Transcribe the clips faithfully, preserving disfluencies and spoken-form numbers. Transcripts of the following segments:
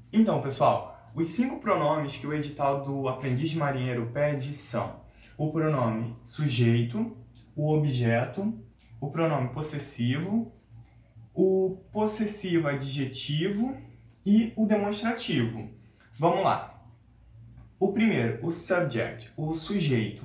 Então, pessoal, os cinco pronomes que o edital do Aprendiz de Marinheiro pede são o pronome sujeito, o objeto, o pronome possessivo, o possessivo adjetivo e o demonstrativo. Vamos lá. O primeiro, o subject, o sujeito.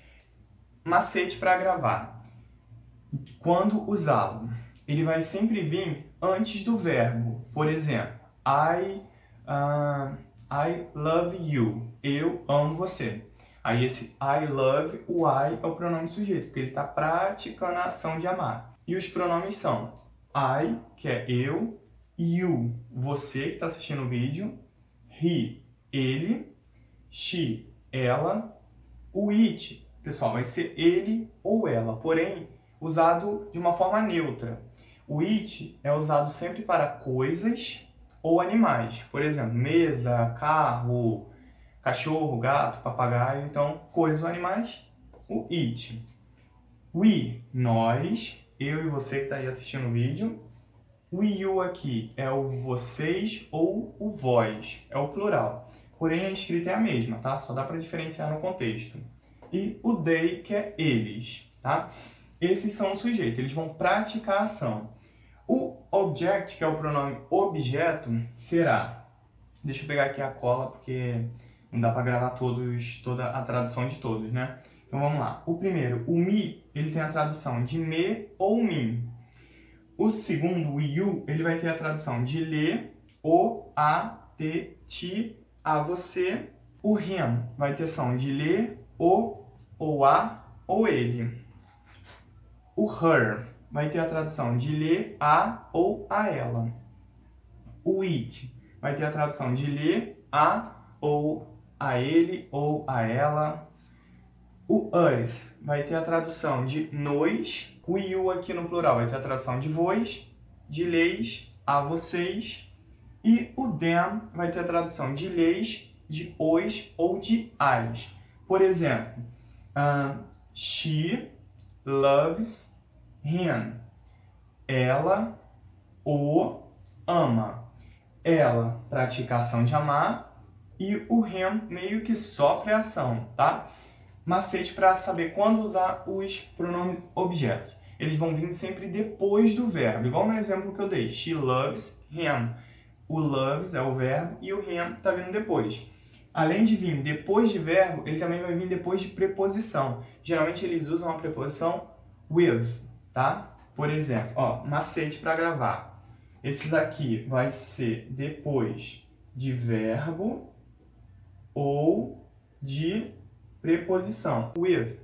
Macete para gravar. Quando usá-lo? Ele vai sempre vir antes do verbo. Por exemplo, I, uh, I love you. Eu amo você. Aí esse I love, o I é o pronome sujeito, porque ele está praticando a ação de amar. E os pronomes são I, que é eu, you, você que está assistindo o vídeo, he, ele, she, ela, o it, pessoal, vai ser ele ou ela, porém usado de uma forma neutra. O it é usado sempre para coisas ou animais, por exemplo, mesa, carro, cachorro, gato, papagaio, então coisas ou animais, o it. We, nós, eu e você que está aí assistindo o vídeo. O you aqui é o vocês ou o vós, é o plural. Porém, a escrita é a mesma, tá? Só dá para diferenciar no contexto. E o they, que é eles, tá? Esses são o sujeito, eles vão praticar a ação. O object, que é o pronome objeto, será... Deixa eu pegar aqui a cola, porque não dá para gravar todos, toda a tradução de todos, né? Então vamos lá. O primeiro, o me, ele tem a tradução de me ou mim. O segundo, o you, ele vai ter a tradução de lhe, o, a, te, ti, a, você. O him vai ter ação de lhe, o, ou a, ou ele. O her vai ter a tradução de lhe, a, ou a ela. O it vai ter a tradução de lhe, a, ou a ele, ou a ela. O us vai ter a tradução de nós. O you aqui no plural vai ter a tradução de vós, de leis, a vocês. E o them vai ter a tradução de leis, de os ou de as. Por exemplo, uh, she loves him. Ela o ama. Ela pratica a ação de amar e o him meio que sofre a ação, tá? Macete para saber quando usar os pronomes objetos. Eles vão vir sempre depois do verbo, igual no exemplo que eu dei. She loves him. O loves é o verbo e o him está vindo depois. Além de vir depois de verbo, ele também vai vir depois de preposição. Geralmente eles usam a preposição with, tá? Por exemplo, ó, macete para gravar. Esses aqui vai ser depois de verbo ou de preposição, with,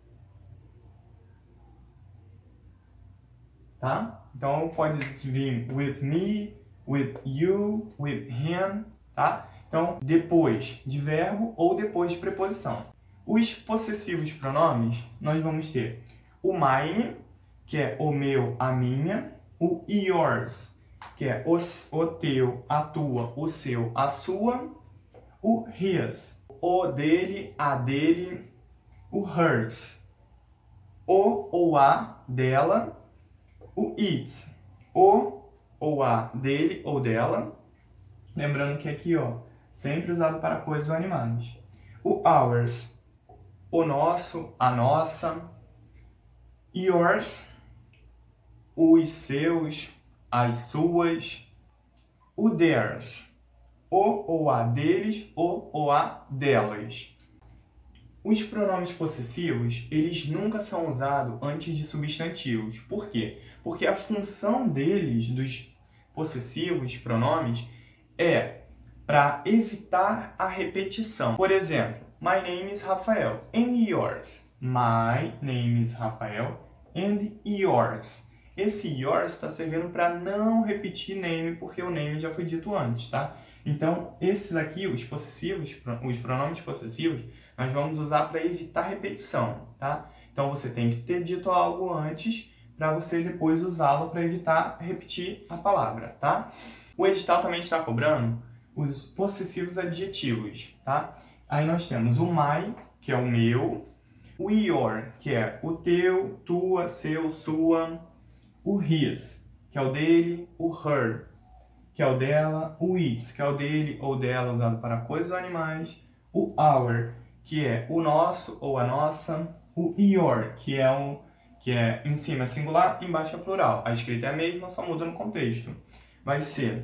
tá? Então, pode vir with me, with you, with him, tá? Então, depois de verbo ou depois de preposição. Os possessivos pronomes, nós vamos ter o mine, que é o meu, a minha, o yours, que é o, o teu, a tua, o seu, a sua, o his, o dele, a dele, o hers, o ou a dela, o its, o ou a dele ou dela, lembrando que aqui, ó, sempre usado para coisas ou animais. O ours, o nosso, a nossa, yours, os seus, as suas, o theirs, o ou a deles, o ou a delas. Os pronomes possessivos, eles nunca são usados antes de substantivos. Por quê? Porque a função deles, dos possessivos, pronomes, é para evitar a repetição. Por exemplo, my name is Rafael and yours. My name is Rafael and yours. Esse yours está servindo para não repetir name, porque o name já foi dito antes, tá? Então, esses aqui, os possessivos, os pronomes possessivos, nós vamos usar para evitar repetição, tá? Então, você tem que ter dito algo antes para você depois usá-lo para evitar repetir a palavra, tá? O edital também está cobrando os possessivos adjetivos, tá? Aí nós temos o my, que é o meu, o your, que é o teu, tua, seu, sua, o his, que é o dele, o her, que é o dela, o its, que é o dele ou dela, usado para coisas ou animais, o our, que é o nosso ou a nossa, o your, que é o que é em cima é singular, embaixo é plural. A escrita é a mesma, só muda no contexto. Vai ser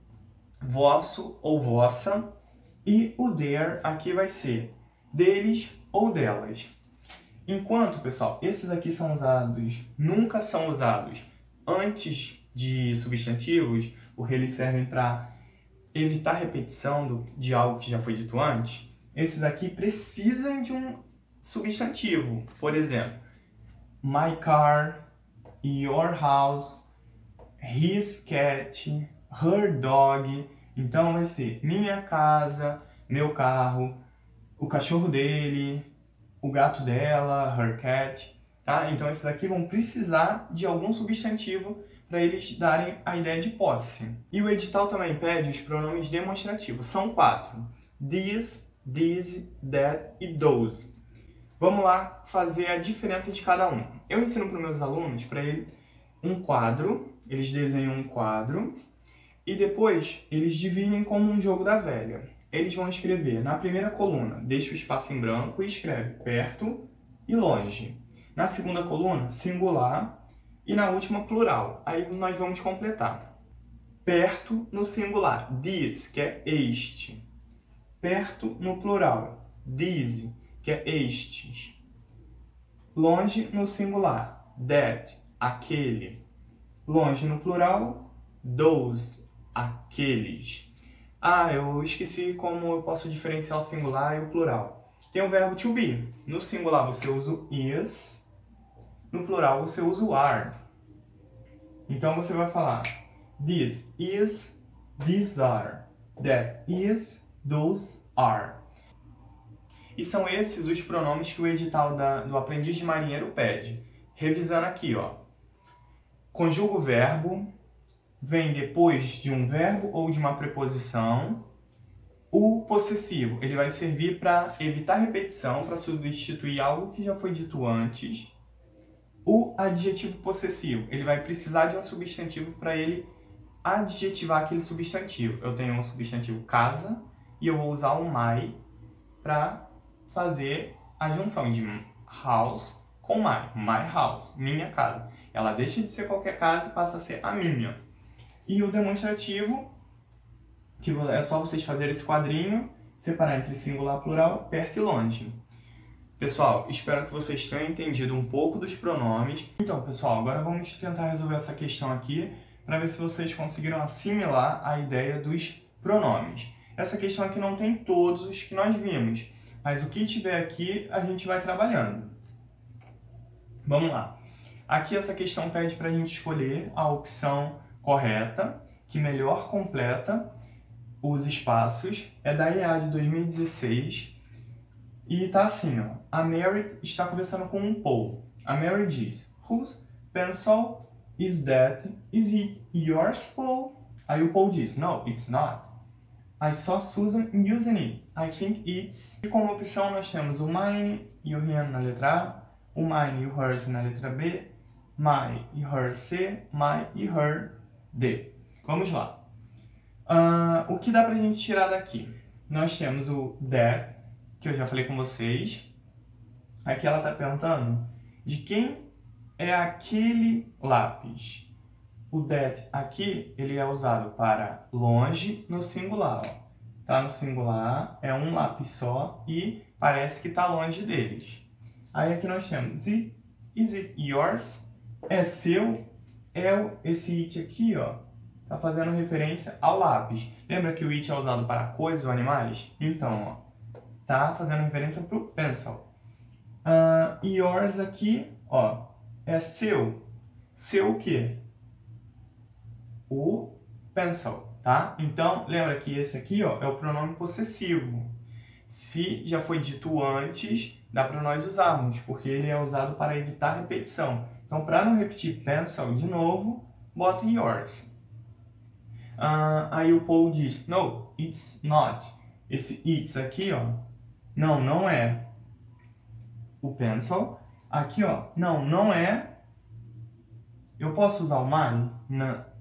vosso ou vossa, e o their aqui vai ser deles ou delas. Enquanto, pessoal, esses aqui são usados, nunca são usados antes de substantivos, porque eles servem para evitar repetição do, de algo que já foi dito antes. Esses aqui precisam de um substantivo. Por exemplo, my car, your house, his cat, her dog. Então vai ser minha casa, meu carro, o cachorro dele, o gato dela, her cat, tá? Então esses aqui vão precisar de algum substantivo para eles darem a ideia de posse. E o edital também pede os pronomes demonstrativos. São quatro: this, these, that e those. Vamos lá fazer a diferença de cada um. Eu ensino para os meus alunos, para ele, um quadro, eles desenham um quadro, e depois eles dividem como um jogo da velha. Eles vão escrever na primeira coluna, deixa o espaço em branco e escreve perto e longe. Na segunda coluna, singular, e na última, plural. Aí nós vamos completar. Perto no singular, this, que é este. Perto no plural, these, que é estes. Longe no singular, that, aquele. Longe no plural, those, aqueles. Ah, eu esqueci como eu posso diferenciar o singular e o plural. Tem o verbo to be. No singular você usa o is, no plural você usa o are. Então você vai falar this is, these are, that is, those are. E são esses os pronomes que o edital da, do Aprendiz de Marinheiro pede. Revisando aqui, ó. Conjuga o verbo, vem depois de um verbo ou de uma preposição. O possessivo, ele vai servir para evitar repetição, para substituir algo que já foi dito antes. O adjetivo possessivo, ele vai precisar de um substantivo para ele adjetivar aquele substantivo. Eu tenho um substantivo casa e eu vou usar o my para fazer a junção de house com my. My house, minha casa. Ela deixa de ser qualquer casa e passa a ser a minha. E o demonstrativo, que é só vocês fazerem esse quadrinho, separar entre singular, plural, perto e longe. Pessoal, espero que vocês tenham entendido um pouco dos pronomes. Então, pessoal, agora vamos tentar resolver essa questão aqui para ver se vocês conseguiram assimilar a ideia dos pronomes. Essa questão aqui não tem todos os que nós vimos, mas o que tiver aqui a gente vai trabalhando. Vamos lá. Aqui essa questão pede para a gente escolher a opção correta, que melhor completa os espaços. É da E A de dois mil e dezesseis. E tá assim, ó. A Mary está conversando com um Paul. A Mary diz, whose pencil is that? Is it yours, Paul? Aí o Paul diz, no, it's not. I saw Susan using it. I think it's... E como opção nós temos o mine e o him na letra A, o mine e o hers na letra B, my e her C, my e her D. Vamos lá. Uh, o que dá pra gente tirar daqui? Nós temos o that, que eu já falei com vocês. Aqui ela está perguntando de quem é aquele lápis. O that aqui, ele é usado para longe no singular. Tá no singular, é um lápis só e parece que está longe deles. Aí aqui nós temos it, is it yours? É seu? É esse it aqui, ó. Tá fazendo referência ao lápis. Lembra que o it é usado para coisas ou animais? Então, ó. Tá fazendo referência para o pencil. Uh, yours aqui, ó, é seu. Seu o quê? O pencil, tá? Então, lembra que esse aqui, ó, é o pronome possessivo. Se já foi dito antes, dá para nós usarmos, porque ele é usado para evitar repetição. Então, para não repetir pencil de novo, bota yours. Uh, aí o Paul diz, no, it's not. Esse it's aqui, ó, não, não é o pencil. Aqui, ó, não, não é. Eu posso usar o my? Não,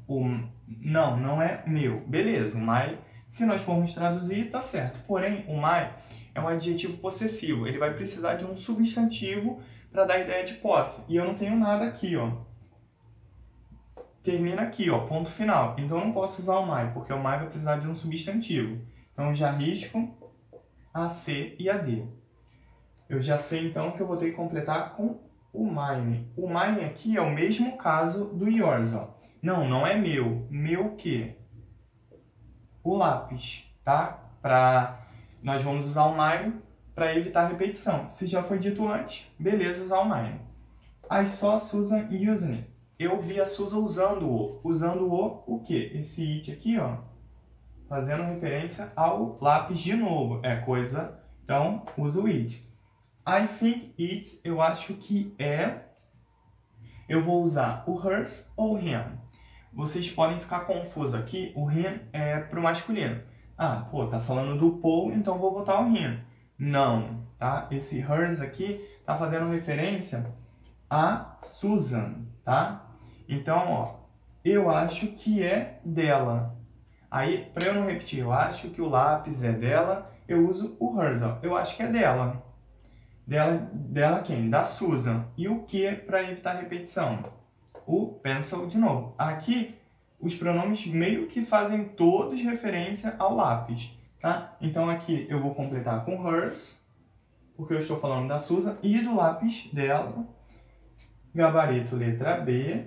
O, não, não é meu. Beleza, o my, se nós formos traduzir, tá certo. Porém, o my é um adjetivo possessivo. Ele vai precisar de um substantivo para dar ideia de posse. E eu não tenho nada aqui, ó. Termina aqui, ó, ponto final. Então eu não posso usar o my, porque o my vai precisar de um substantivo. Então eu já risco a C e a D. Eu já sei então que eu vou ter que completar com o mine. O mine aqui é o mesmo caso do yours, ó. Não, não é meu. Meu o quê? O lápis, tá? Pra... Nós vamos usar o mine para evitar repetição. Se já foi dito antes, beleza, usar o mine. I saw Susan using it. Eu vi a Susan usando o. Usando o o quê? Esse it aqui, ó. Fazendo referência ao lápis de novo. É coisa... Então, usa o it. I think it's... Eu acho que é... Eu vou usar o hers ou him. Vocês podem ficar confusos aqui. O him é pro masculino. Ah, pô, tá falando do Paul, então vou botar o him. Não, tá? Esse hers aqui tá fazendo referência a Susan, tá? Então, ó, eu acho que é dela. Aí, para eu não repetir, eu acho que o lápis é dela, eu uso o hers, ó. Eu acho que é dela. Dela, dela quem? Da Susan. E o que para evitar repetição? O pencil de novo. Aqui, os pronomes meio que fazem todos referência ao lápis, tá? Então aqui eu vou completar com hers, porque eu estou falando da Susan, e do lápis dela. Gabarito letra B.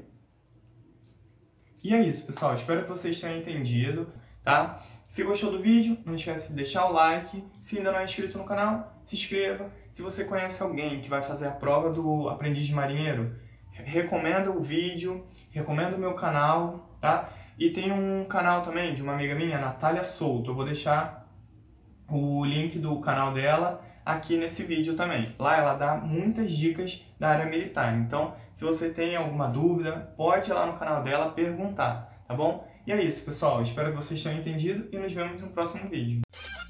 E é isso, pessoal. Espero que vocês tenham entendido, tá? Se gostou do vídeo, não esquece de deixar o like. Se ainda não é inscrito no canal, se inscreva. Se você conhece alguém que vai fazer a prova do Aprendiz de Marinheiro, recomenda o vídeo, recomenda o meu canal, tá? E tem um canal também de uma amiga minha, Natália Souto. Eu vou deixar o link do canal dela aqui nesse vídeo também. Lá ela dá muitas dicas da área militar. Então, se você tem alguma dúvida, pode ir lá no canal dela perguntar, tá bom? E é isso, pessoal. Espero que vocês tenham entendido e nos vemos no próximo vídeo.